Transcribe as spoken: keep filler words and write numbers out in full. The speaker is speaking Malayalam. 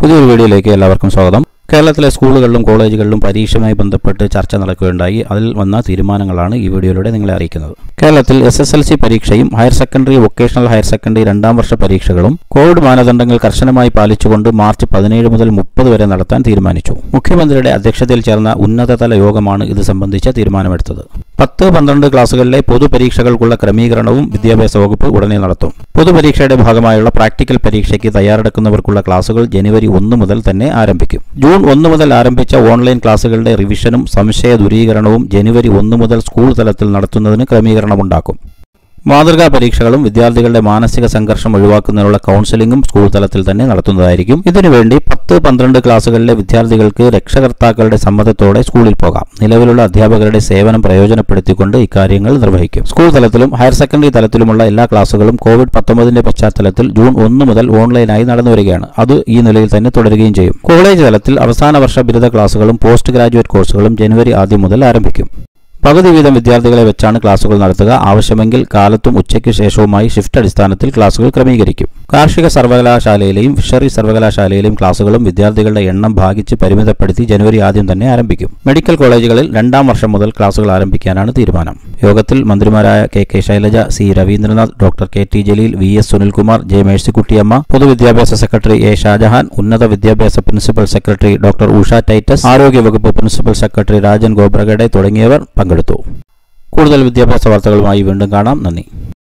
പുതിയൊരു വീഡിയോയിലേക്ക് എല്ലാവർക്കും സ്വാഗതം. കേരളത്തിലെ സ്കൂളുകളിലും കോളേജുകളിലും പരീക്ഷയുമായി ബന്ധപ്പെട്ട് ചർച്ച നടക്കുകയുണ്ടായി. അതിൽ വന്ന തീരുമാനങ്ങളാണ് ഈ വീഡിയോയിലൂടെ നിങ്ങളെ അറിയിക്കുന്നത്. കേരളത്തിൽ എസ് എസ് എൽ സി പരീക്ഷയും higher secondary, vocational higher secondary രണ്ടാം വർഷ പരീക്ഷകളും കോവിഡ് മാനദണ്ഡങ്ങൾ കർശനമായി പാലിച്ചുകൊണ്ട് മാർച്ച് പതിനേഴ് മുതൽ മുപ്പത് വരെ നടത്താൻ തീരുമാനിച്ചു. മുഖ്യമന്ത്രിയുടെ അധ്യക്ഷതയിൽ ചേർന്ന ഉന്നതതല യോഗമാണ് ഇത് സംബന്ധിച്ച തീരുമാനമെടുത്തത്. പത്ത് പന്ത്രണ്ട് ക്ലാസുകളിലെ പൊതുപരീക്ഷകൾക്കുള്ള ക്രമീകരണവും വിദ്യാഭ്യാസ വകുപ്പ് ഉടനെ നടത്തും. പൊതുപരീക്ഷയുടെ ഭാഗമായുള്ള പ്രാക്ടിക്കൽ പരീക്ഷയ്ക്ക് തയ്യാറെടുക്കുന്നവർക്കുള്ള ക്ലാസുകൾ ജനുവരി ഒന്ന് മുതൽ തന്നെ ആരംഭിക്കും. ജൂൺ ഒന്ന് മുതൽ ആരംഭിച്ച ഓൺലൈൻ ക്ലാസുകളുടെ റിവിഷനും സംശയ ദൂരീകരണവും ജനുവരി ഒന്ന് മുതൽ സ്കൂൾ തലത്തിൽ നടത്തുന്നതിന് ക്രമീകരണമുണ്ടാക്കും. മാതൃകാ പരീക്ഷകളും വിദ്യാർത്ഥികളുടെ മാനസിക സംഘർഷം ഒഴിവാക്കുന്നതിനുള്ള കൗൺസിലിംഗും സ്കൂൾ തലത്തിൽ തന്നെ നടത്തുന്നതായിരിക്കും. ഇതിനുവേണ്ടി പത്ത് പന്ത്രണ്ട് ക്ലാസുകളിലെ വിദ്യാർത്ഥികൾക്ക് രക്ഷകർത്താക്കളുടെ സമ്മതത്തോടെ സ്കൂളിൽ പോകാം. നിലവിലുള്ള അധ്യാപകരുടെ സേവനം പ്രയോജനപ്പെടുത്തിക്കൊണ്ട് ഇക്കാര്യങ്ങൾ നിർവഹിക്കും. സ്കൂൾ തലത്തിലും ഹയർ സെക്കൻഡറി തലത്തിലുമുള്ള എല്ലാ ക്ലാസുകളും കോവിഡ് പത്തൊമ്പതിന്റെ പശ്ചാത്തലത്തിൽ ജൂൺ ഒന്ന് മുതൽ ഓൺലൈനായി നടന്നുവരികയാണ്. അത് ഈ നിലയിൽ തന്നെ തുടരുകയും ചെയ്യും. കോളേജ് തലത്തിൽ അവസാന വർഷ ബിരുദ ക്ലാസുകളും പോസ്റ്റ് ഗ്രാജുവേറ്റ് കോഴ്സുകളും ജനുവരി ആദ്യം മുതൽ ആരംഭിക്കും. പകുതി വീതം വിദ്യാർത്ഥികളെ വെച്ചാണ് ക്ലാസുകൾ നടത്തുക. ആവശ്യമെങ്കിൽ കാലത്തും ഉച്ചയ്ക്ക് ശേഷവുമായി ഷിഫ്റ്റ് അടിസ്ഥാനത്തിൽ ക്ലാസുകൾ ക്രമീകരിക്കും. കാർഷിക സർവകലാശാലയിലെയും ഫിഷറി സർവകലാശാലയിലെയും ക്ലാസുകളും വിദ്യാർത്ഥികളുടെ എണ്ണം ഭാഗിച്ച് പരിമിതപ്പെടുത്തി ജനുവരി ആദ്യം തന്നെ ആരംഭിക്കും. മെഡിക്കൽ കോളേജുകളിൽ രണ്ടാം വർഷം മുതൽ ക്ലാസുകൾ ആരംഭിക്കാനാണ് തീരുമാനം. യോഗത്തിൽ മന്ത്രിമാരായ K K Shailaja, C Raveendranath, doctor K T Jaleel, V S Sunilkumar, J Mercykuttyamma, പൊതുവിദ്യാഭ്യാസ സെക്രട്ടറി എ ഷാജഹാൻ, ഉന്നത വിദ്യാഭ്യാസ principal secretary doctor Usha Titus, ആരോഗ്യവകുപ്പ് പ്രിൻസിപ്പൽ സെക്രട്ടറി രാജൻ ഗോബ്രഗഡെ തുടങ്ങിയവർ പങ്കെടുത്തു. കൂടുതൽ വിദ്യാഭ്യാസ വാർത്തകളുമായി വീണ്ടും കാണാം. നന്ദി.